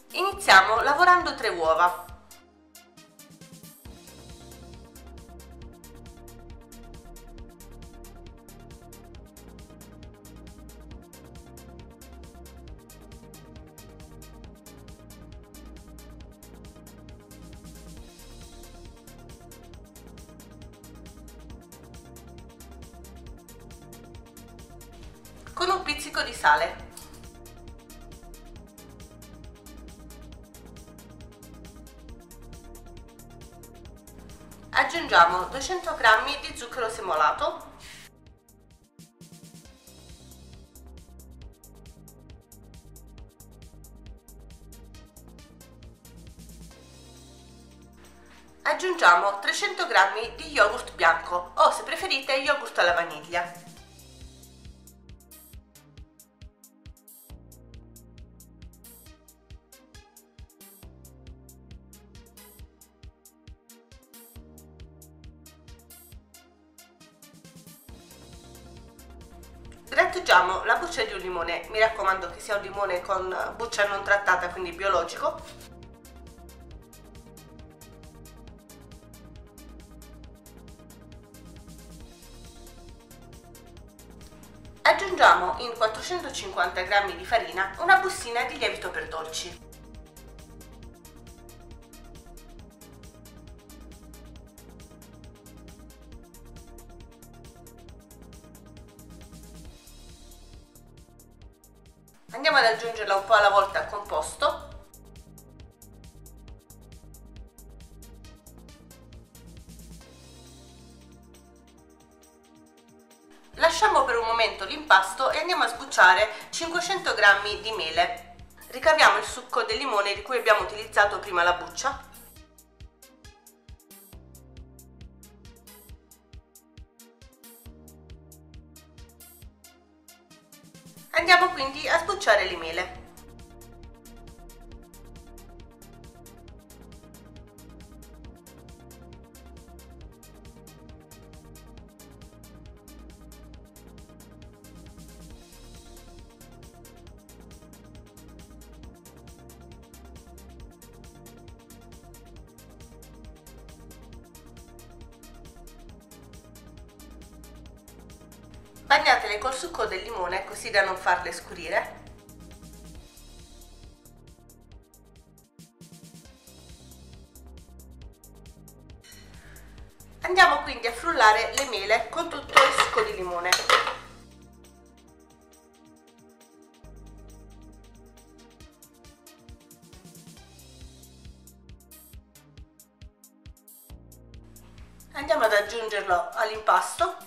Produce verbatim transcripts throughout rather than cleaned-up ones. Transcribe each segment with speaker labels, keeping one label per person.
Speaker 1: Iniziamo lavorando tre uova. Con un pizzico di sale. Aggiungiamo duecento grammi di zucchero semolato, aggiungiamo trecento grammi di yogurt bianco o, se preferite, yogurt alla vaniglia. Grattugiamo la buccia di un limone, mi raccomando che sia un limone con buccia non trattata, quindi biologico. Aggiungiamo in quattrocentocinquanta grammi di farina una bustina di lievito per dolci. Andiamo ad aggiungerla un po' alla volta al composto. Lasciamo per un momento l'impasto e andiamo a sbucciare cinquecento grammi di mele. Ricaviamo il succo del limone di cui abbiamo utilizzato prima la buccia. Andiamo quindi a sbucciare le mele. Bagnatele col succo del limone così da non farle scurire. Andiamo quindi a frullare le mele con tutto il succo di limone. Andiamo ad aggiungerlo all'impasto.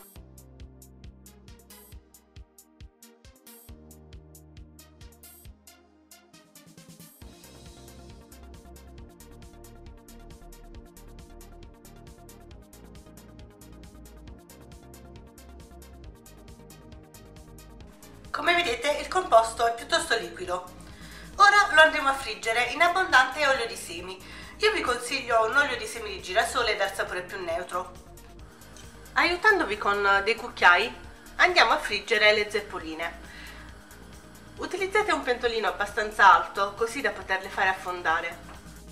Speaker 1: Come vedete il composto è piuttosto liquido. Ora lo andremo a friggere in abbondante olio di semi. Io vi consiglio un olio di semi di girasole dal sapore più neutro. Aiutandovi con dei cucchiai andiamo a friggere le zeppoline. Utilizzate un pentolino abbastanza alto così da poterle fare affondare.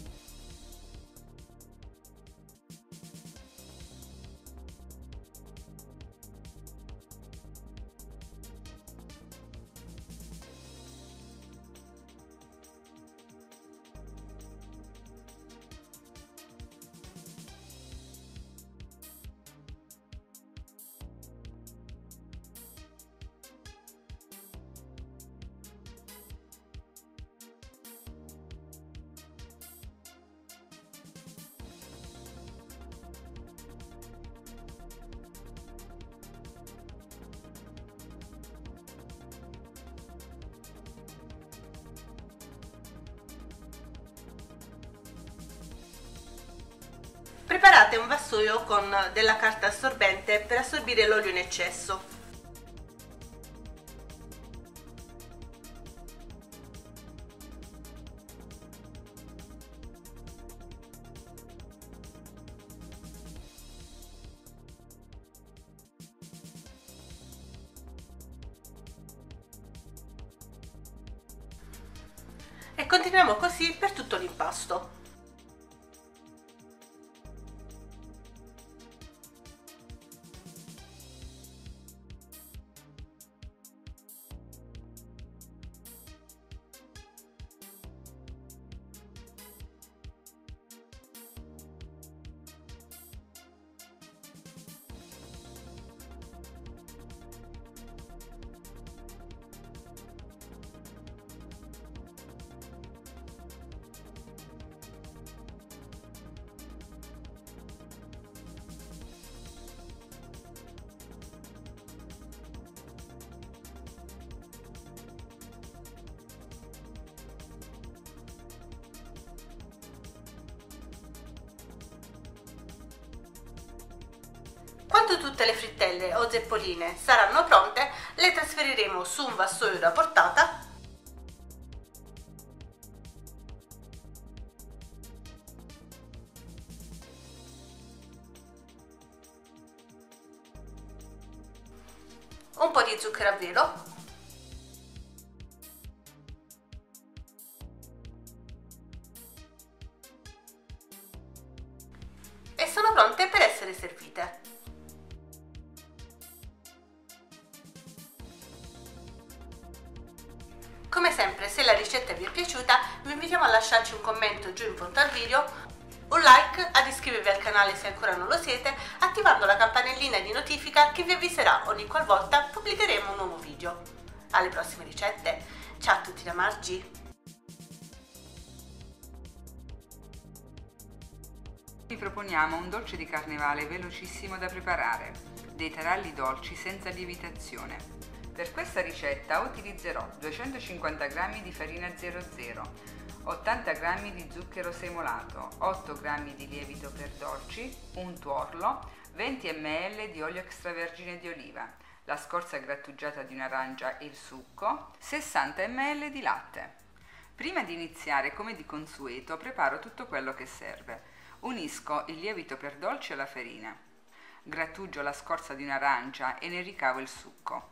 Speaker 1: Preparate un vassoio con della carta assorbente per assorbire l'olio in eccesso. e continuiamo così per tutto l'impasto. Quando tutte le frittelle o zeppoline saranno pronte, le trasferiremo su un vassoio da portata un po' di zucchero a velo e sono pronte per essere servite. Come sempre, se la ricetta vi è piaciuta, vi invitiamo a lasciarci un commento giù in fondo al video, un like, ad iscrivervi al canale se ancora non lo siete, attivando la campanellina di notifica che vi avviserà ogni qualvolta pubblicheremo un nuovo video. Alle prossime ricette, ciao a tutti da Margi!
Speaker 2: Vi proponiamo un dolce di carnevale velocissimo da preparare, dei taralli dolci senza lievitazione. Per questa ricetta utilizzerò duecentocinquanta grammi di farina zero zero, ottanta grammi di zucchero semolato, otto grammi di lievito per dolci, un tuorlo, venti millilitri di olio extravergine di oliva, la scorza grattugiata di un'arancia e il succo, sessanta millilitri di latte. Prima di iniziare, come di consueto, preparo tutto quello che serve. Unisco il lievito per dolci alla farina, grattugio la scorza di un'arancia e ne ricavo il succo.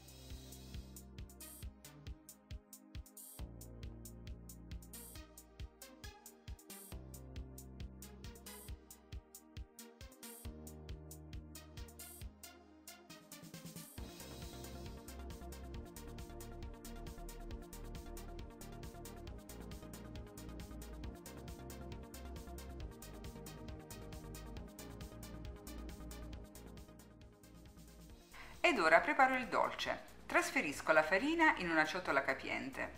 Speaker 2: Ed ora preparo il dolce. Trasferisco la farina in una ciotola capiente.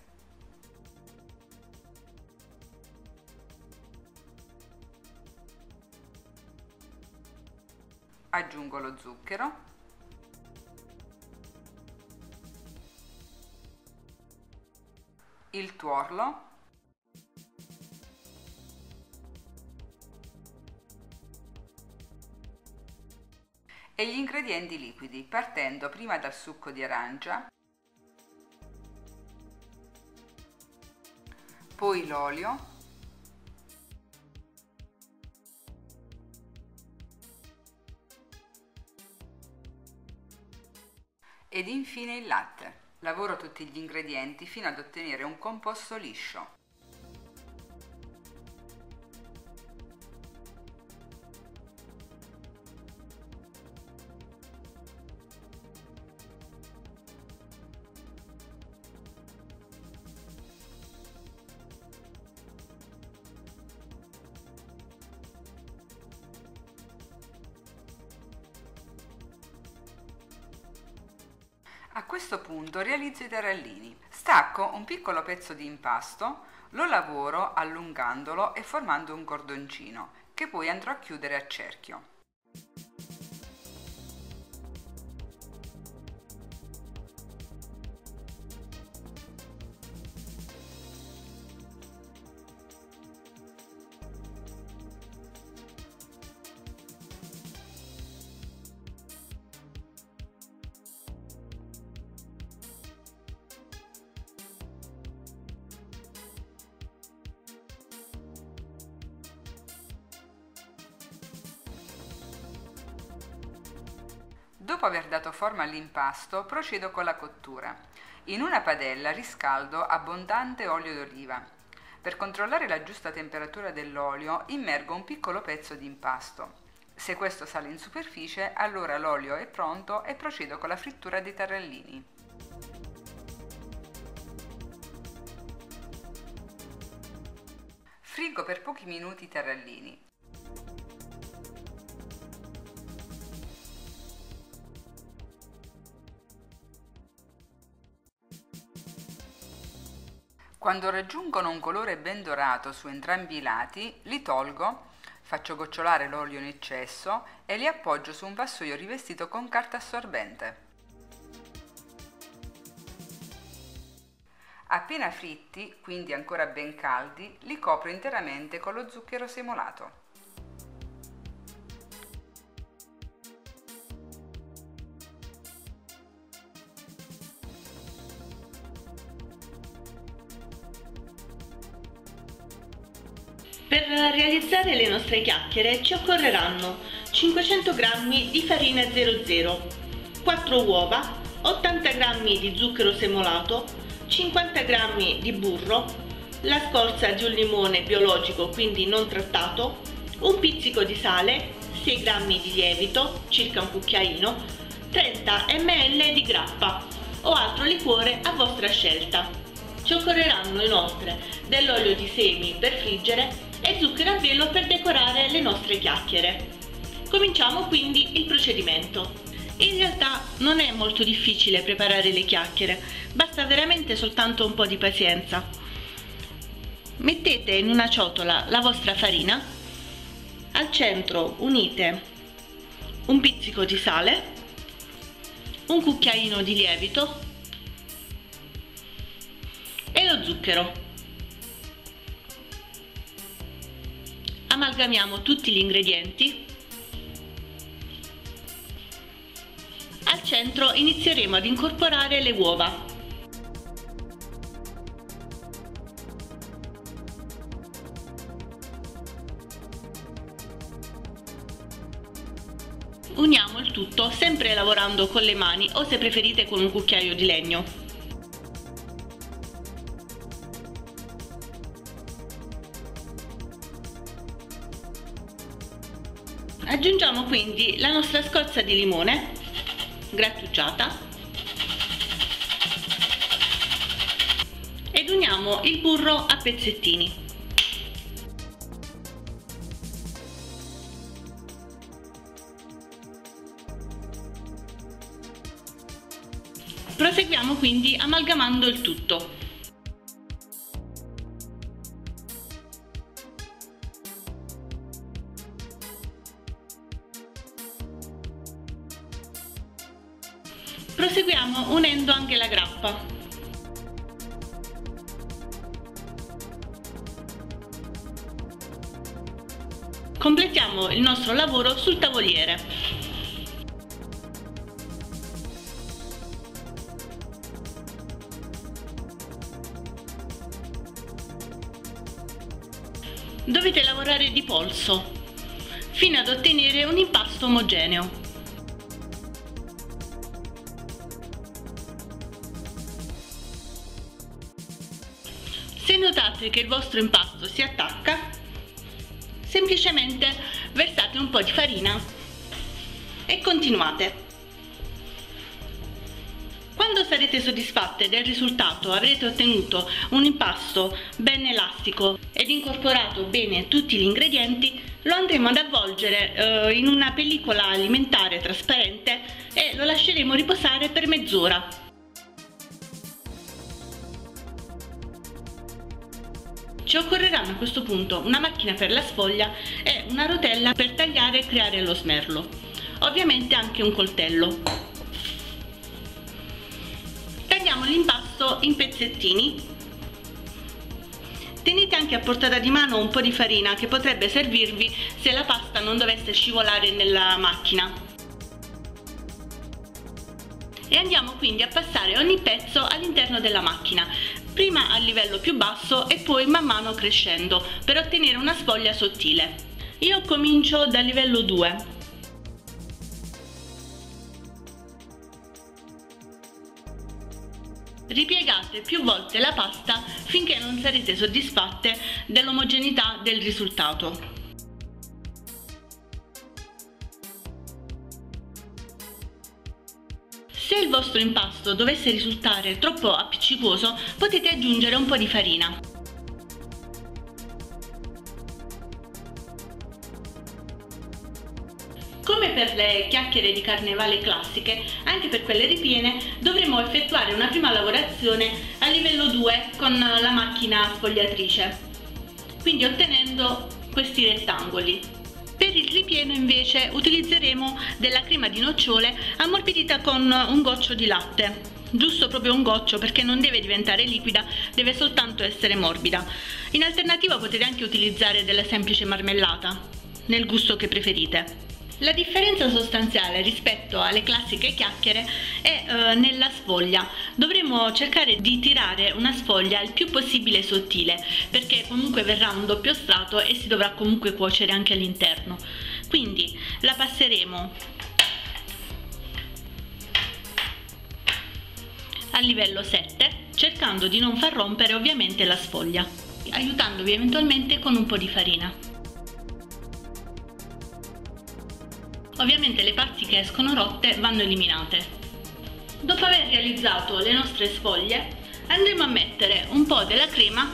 Speaker 2: Aggiungo lo zucchero, il tuorlo, e gli ingredienti liquidi, partendo prima dal succo di arancia, poi l'olio, ed infine il latte. Lavoro tutti gli ingredienti fino ad ottenere un composto liscio. A questo punto realizzo i tarallini. Stacco un piccolo pezzo di impasto, lo lavoro allungandolo e formando un cordoncino, che poi andrò a chiudere a cerchio. Dopo aver dato forma all'impasto, procedo con la cottura. In una padella riscaldo abbondante olio d'oliva. Per controllare la giusta temperatura dell'olio immergo un piccolo pezzo di impasto. Se questo sale in superficie, allora l'olio è pronto e procedo con la frittura dei tarallini. Friggo per pochi minuti i tarallini. Quando raggiungono un colore ben dorato su entrambi i lati, li tolgo, faccio gocciolare l'olio in eccesso e li appoggio su un vassoio rivestito con carta assorbente. Appena fritti, quindi ancora ben caldi, li copro interamente con lo zucchero semolato.
Speaker 1: Per realizzare le nostre chiacchiere ci occorreranno cinquecento grammi di farina zero zero, quattro uova, ottanta grammi di zucchero semolato, cinquanta grammi di burro, la scorza di un limone biologico quindi non trattato, un pizzico di sale, sei grammi di lievito, circa un cucchiaino, trenta millilitri di grappa o altro liquore a vostra scelta. Ci occorreranno inoltre dell'olio di semi per friggere e zucchero a velo per decorare le nostre chiacchiere. Cominciamo quindi il procedimento. In realtà non è molto difficile preparare le chiacchiere, basta veramente soltanto un po' di pazienza. Mettete in una ciotola la vostra farina, al centro unite un pizzico di sale, un cucchiaino di lievito e lo zucchero. Amalgamiamo tutti gli ingredienti. Al centro inizieremo ad incorporare le uova. Uniamo il tutto sempre lavorando con le mani o se preferite con un cucchiaio di legno. Aggiungiamo quindi la nostra scorza di limone grattugiata ed uniamo il burro a pezzettini. Proseguiamo quindi amalgamando il tutto. Proseguiamo unendo anche la grappa. Completiamo il nostro lavoro sul tavoliere. Dovete lavorare di polso fino ad ottenere un impasto omogeneo. Se notate che il vostro impasto si attacca, semplicemente versate un po' di farina e continuate. Quando sarete soddisfatte del risultato, avrete ottenuto un impasto ben elastico ed incorporato bene tutti gli ingredienti, lo andremo ad avvolgere eh, in una pellicola alimentare trasparente e lo lasceremo riposare per mezz'ora. Ci occorreranno a questo punto una macchina per la sfoglia e una rotella per tagliare e creare lo smerlo, ovviamente anche un coltello. Tagliamo l'impasto in pezzettini. Tenete anche a portata di mano un po' di farina che potrebbe servirvi se la pasta non dovesse scivolare nella macchina. E andiamo quindi a passare ogni pezzo all'interno della macchina, prima a livello più basso e poi man mano crescendo per ottenere una sfoglia sottile. Io comincio dal livello due. Ripiegate più volte la pasta finché non sarete soddisfatte dell'omogeneità del risultato. Se il vostro impasto dovesse risultare troppo appiccicoso, potete aggiungere un po' di farina. Come per le chiacchiere di carnevale classiche, anche per quelle ripiene dovremo effettuare una prima lavorazione a livello due con la macchina sfogliatrice, quindi ottenendo questi rettangoli. Per il ripieno invece utilizzeremo della crema di nocciole ammorbidita con un goccio di latte, giusto proprio un goccio, perché non deve diventare liquida, deve soltanto essere morbida. In alternativa potete anche utilizzare della semplice marmellata, nel gusto che preferite. La differenza sostanziale rispetto alle classiche chiacchiere è eh, nella sfoglia. Dovremo cercare di tirare una sfoglia il più possibile sottile, perché comunque verrà un doppio strato e si dovrà comunque cuocere anche all'interno. Quindi la passeremo a livello sette, cercando di non far rompere ovviamente la sfoglia, aiutandovi eventualmente con un po' di farina. Ovviamente le parti che escono rotte vanno eliminate. Dopo aver realizzato le nostre sfoglie, andremo a mettere un po' della crema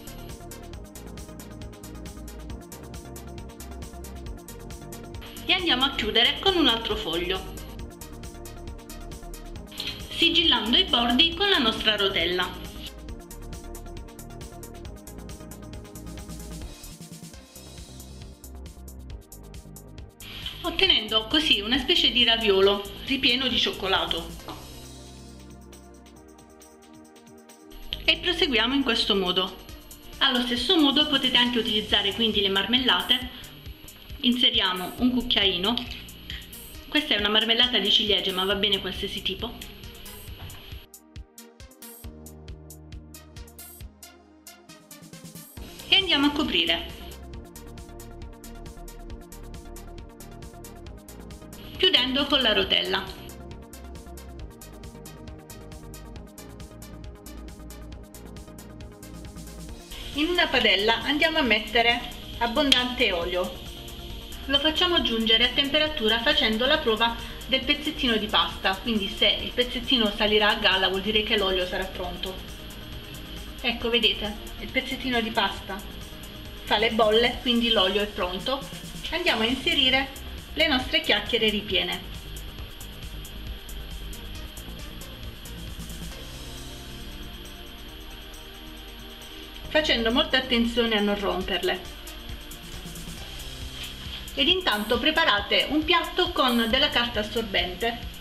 Speaker 1: e andiamo a chiudere con un altro foglio, sigillando i bordi con la nostra rotella. Ottenendo così una specie di raviolo ripieno di cioccolato. E proseguiamo in questo modo. Allo stesso modo potete anche utilizzare quindi le marmellate. Inseriamo un cucchiaino. Questa è una marmellata di ciliegie, ma va bene qualsiasi tipo. E andiamo a coprire, chiudendo con la rotella. In una padella andiamo a mettere abbondante olio. Lo facciamo giungere a temperatura facendo la prova del pezzettino di pasta, quindi se il pezzettino salirà a galla vuol dire che l'olio sarà pronto. Ecco, vedete, il pezzettino di pasta fa le bolle, quindi l'olio è pronto. Andiamo a inserire le nostre chiacchiere ripiene. Facendo molta attenzione a non romperle. Ed intanto preparate un piatto con della carta assorbente